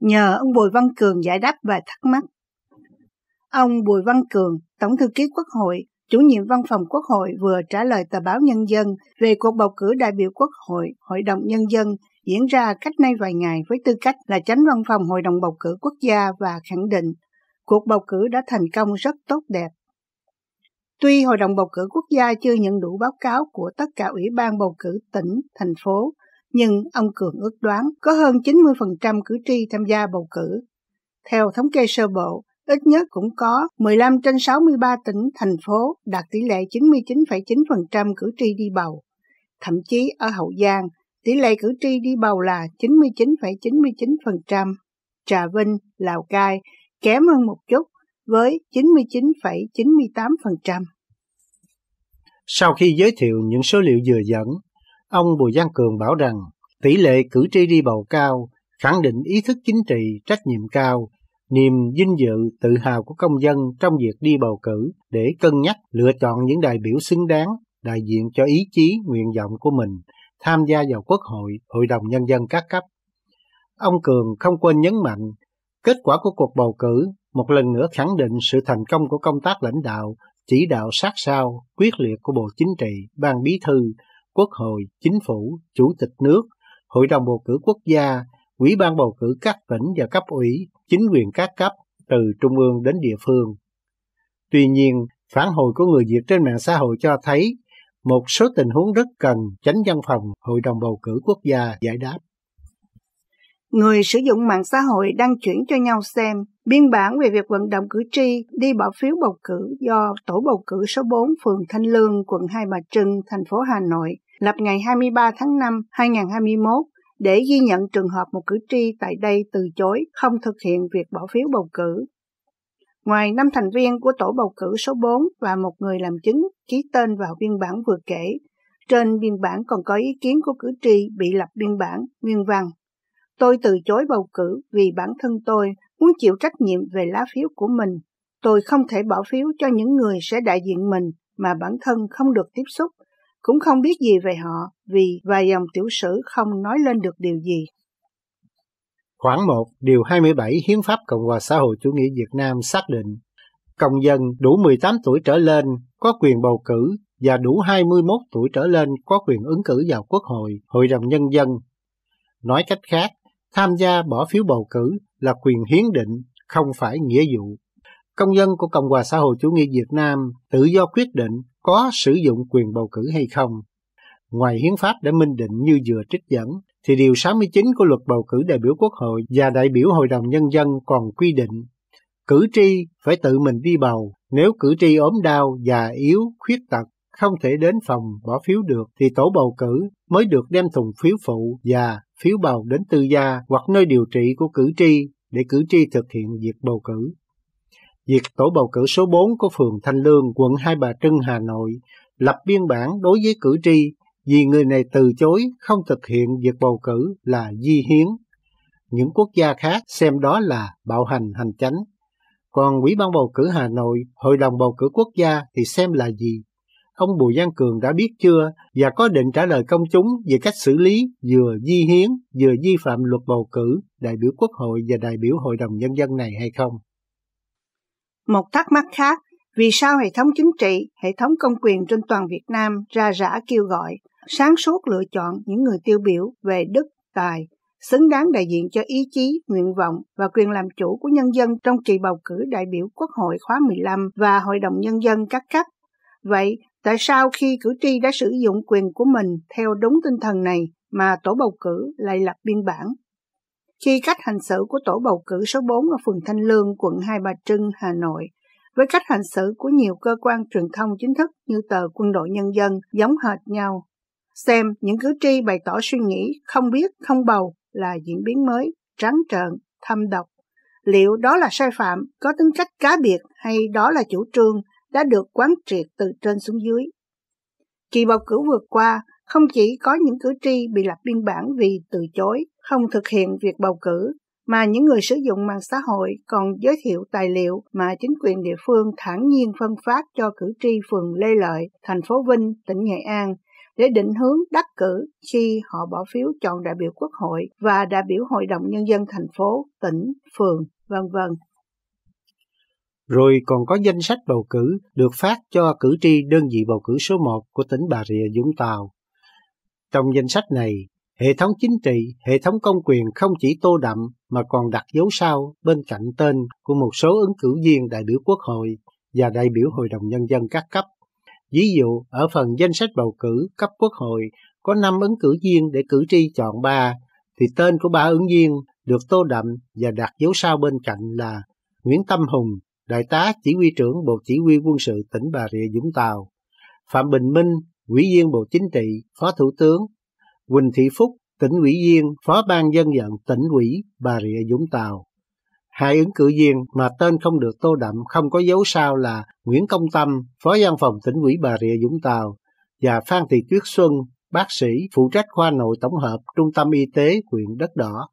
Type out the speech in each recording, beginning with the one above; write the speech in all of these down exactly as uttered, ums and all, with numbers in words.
nhờ ông Bùi Văn Cường giải đáp vài thắc mắc. Ông Bùi Văn Cường, Tổng thư ký Quốc hội, chủ nhiệm văn phòng Quốc hội vừa trả lời tờ báo Nhân dân về cuộc bầu cử đại biểu Quốc hội, Hội đồng Nhân dân diễn ra cách nay vài ngày với tư cách là chánh văn phòng Hội đồng bầu cử quốc gia và khẳng định cuộc bầu cử đã thành công rất tốt đẹp. Tuy Hội đồng bầu cử quốc gia chưa nhận đủ báo cáo của tất cả ủy ban bầu cử tỉnh, thành phố, nhưng ông Cường ước đoán có hơn chín mươi phần trăm cử tri tham gia bầu cử. Theo thống kê sơ bộ, ít nhất cũng có mười lăm trên sáu mươi ba tỉnh, thành phố đạt tỷ lệ chín mươi chín phẩy chín phần trăm cử tri đi bầu. Thậm chí ở Hậu Giang, tỷ lệ cử tri đi bầu là chín mươi chín phẩy chín mươi chín phần trăm. Trà Vinh, Lào Cai kém hơn một chút với chín mươi chín phẩy chín mươi tám phần trăm. Sau khi giới thiệu những số liệu vừa dẫn, ông Bùi Văn Cường bảo rằng tỷ lệ cử tri đi bầu cao, khẳng định ý thức chính trị, trách nhiệm cao, niềm vinh dự, tự hào của công dân trong việc đi bầu cử để cân nhắc lựa chọn những đại biểu xứng đáng, đại diện cho ý chí, nguyện vọng của mình, tham gia vào Quốc hội, Hội đồng Nhân dân các cấp. Ông Cường không quên nhấn mạnh, kết quả của cuộc bầu cử một lần nữa khẳng định sự thành công của công tác lãnh đạo, chỉ đạo sát sao, quyết liệt của Bộ Chính trị, Ban Bí thư, Quốc hội, Chính phủ, Chủ tịch nước, Hội đồng bầu cử quốc gia, Ủy ban bầu cử các tỉnh và cấp ủy, chính quyền các cấp, từ trung ương đến địa phương. Tuy nhiên, phản hồi của người Việt trên mạng xã hội cho thấy một số tình huống rất cần chánh văn phòng Hội đồng bầu cử quốc gia giải đáp. Người sử dụng mạng xã hội đang chuyển cho nhau xem biên bản về việc vận động cử tri đi bỏ phiếu bầu cử do tổ bầu cử số bốn phường Thanh Lương, quận Hai Bà Trưng, thành phố Hà Nội lập ngày hai mươi ba tháng năm năm hai nghìn không trăm hai mươi mốt để ghi nhận trường hợp một cử tri tại đây từ chối không thực hiện việc bỏ phiếu bầu cử. Ngoài năm thành viên của tổ bầu cử số bốn và một người làm chứng ký tên vào biên bản vừa kể, trên biên bản còn có ý kiến của cử tri bị lập biên bản nguyên văn. Tôi từ chối bầu cử vì bản thân tôi muốn chịu trách nhiệm về lá phiếu của mình. Tôi không thể bỏ phiếu cho những người sẽ đại diện mình mà bản thân không được tiếp xúc, cũng không biết gì về họ vì vài dòng tiểu sử không nói lên được điều gì. Khoản một, điều hai mươi bảy Hiến pháp Cộng hòa xã hội chủ nghĩa Việt Nam xác định, công dân đủ mười tám tuổi trở lên có quyền bầu cử và đủ hai mươi mốt tuổi trở lên có quyền ứng cử vào Quốc hội, Hội đồng Nhân dân. Nói cách khác, tham gia bỏ phiếu bầu cử là quyền hiến định, không phải nghĩa vụ. Công dân của Cộng hòa xã hội chủ nghĩa Việt Nam tự do quyết định có sử dụng quyền bầu cử hay không. Ngoài hiến pháp đã minh định như vừa trích dẫn, thì điều sáu mươi chín của luật bầu cử đại biểu Quốc hội và đại biểu Hội đồng Nhân dân còn quy định, cử tri phải tự mình đi bầu. Nếu cử tri ốm đau, già yếu, khuyết tật, không thể đến phòng bỏ phiếu được, thì tổ bầu cử mới được đem thùng phiếu phụ và phiếu bầu đến tư gia hoặc nơi điều trị của cử tri để cử tri thực hiện việc bầu cử. Việc tổ bầu cử số bốn của phường Thanh Lương, quận Hai Bà Trưng, Hà Nội lập biên bản đối với cử tri vì người này từ chối không thực hiện việc bầu cử là vi hiến. Những quốc gia khác xem đó là bạo hành hành chánh. Còn Ủy ban bầu cử Hà Nội, Hội đồng bầu cử quốc gia thì xem là gì? Ông Bùi Văn Cường đã biết chưa và có định trả lời công chúng về cách xử lý vừa vi hiến vừa vi phạm luật bầu cử đại biểu Quốc hội và đại biểu Hội đồng Nhân dân này hay không? Một thắc mắc khác, vì sao hệ thống chính trị, hệ thống công quyền trên toàn Việt Nam ra rã kêu gọi sáng suốt lựa chọn những người tiêu biểu về đức, tài, xứng đáng đại diện cho ý chí, nguyện vọng và quyền làm chủ của nhân dân trong kỳ bầu cử đại biểu Quốc hội khóa mười lăm và Hội đồng Nhân dân các cấp. Vậy, tại sao khi cử tri đã sử dụng quyền của mình theo đúng tinh thần này mà tổ bầu cử lại lập biên bản? Khi cách hành xử của tổ bầu cử số bốn ở phường Thanh Lương, quận Hai Bà Trưng, Hà Nội, với cách hành xử của nhiều cơ quan truyền thông chính thức như tờ Quân đội Nhân dân giống hệt nhau, xem những cử tri bày tỏ suy nghĩ không biết không bầu là diễn biến mới, trắng trợn, thâm độc. Liệu đó là sai phạm, có tính cách cá biệt hay đó là chủ trương đã được quán triệt từ trên xuống dưới? Kỳ bầu cử vừa qua, không chỉ có những cử tri bị lập biên bản vì từ chối, không thực hiện việc bầu cử, mà những người sử dụng mạng xã hội còn giới thiệu tài liệu mà chính quyền địa phương thản nhiên phân phát cho cử tri phường Lê Lợi, thành phố Vinh, tỉnh Nghệ An, để định hướng đắc cử khi họ bỏ phiếu chọn đại biểu quốc hội và đại biểu hội đồng nhân dân thành phố, tỉnh, phường, vân vân. Rồi còn có danh sách bầu cử được phát cho cử tri đơn vị bầu cử số một của tỉnh Bà Rịa Vũng Tàu. Trong danh sách này, hệ thống chính trị, hệ thống công quyền không chỉ tô đậm mà còn đặt dấu sao bên cạnh tên của một số ứng cử viên đại biểu quốc hội và đại biểu hội đồng nhân dân các cấp. Ví dụ, ở phần danh sách bầu cử cấp quốc hội có năm ứng cử viên để cử tri chọn ba, thì tên của ba ứng viên được tô đậm và đặt dấu sao bên cạnh là Nguyễn Tâm Hùng, Đại tá Chỉ huy trưởng Bộ Chỉ huy Quân sự tỉnh Bà Rịa Vũng Tàu, Phạm Bình Minh, Ủy viên Bộ Chính trị, Phó Thủ tướng, Quỳnh Thị Phúc, tỉnh ủy viên, Phó ban dân vận tỉnh ủy Bà Rịa Vũng Tàu. Hai ứng cử viên mà tên không được tô đậm không có dấu sao là Nguyễn Công Tâm, Phó Văn phòng tỉnh ủy Bà Rịa Vũng Tàu, và Phan Thị Tuyết Xuân, bác sĩ phụ trách khoa nội tổng hợp Trung tâm Y tế huyện Đất Đỏ.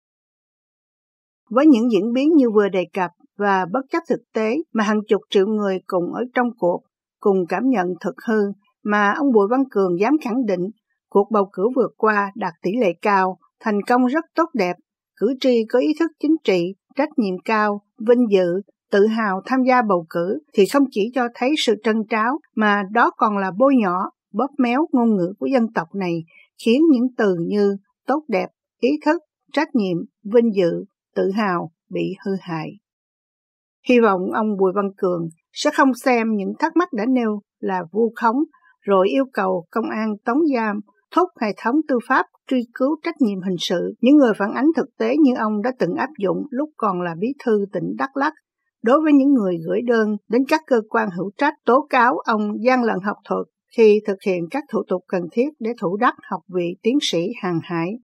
Với những diễn biến như vừa đề cập và bất chấp thực tế mà hàng chục triệu người cùng ở trong cuộc, cùng cảm nhận thực hư mà ông Bùi Văn Cường dám khẳng định cuộc bầu cử vừa qua đạt tỷ lệ cao, thành công rất tốt đẹp, cử tri có ý thức chính trị, trách nhiệm cao, vinh dự, tự hào tham gia bầu cử thì không chỉ cho thấy sự trân tráo mà đó còn là bôi nhọ, bóp méo ngôn ngữ của dân tộc này, khiến những từ như tốt đẹp, ý thức, trách nhiệm, vinh dự, tự hào bị hư hại. Hy vọng ông Bùi Văn Cường sẽ không xem những thắc mắc đã nêu là vu khống, rồi yêu cầu công an tống giam, thúc hệ thống tư pháp truy cứu trách nhiệm hình sự những người phản ánh thực tế như ông đã từng áp dụng lúc còn là bí thư tỉnh Đắk Lắk đối với những người gửi đơn đến các cơ quan hữu trách tố cáo ông gian lận học thuật khi thực hiện các thủ tục cần thiết để thủ đắc học vị tiến sĩ hàng hải.